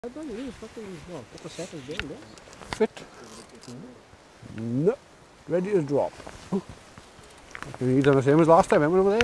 I don't really fucking well, a couple seconds there, yes. Fit. No. Ready to drop. You've done the same as last time, remember over there?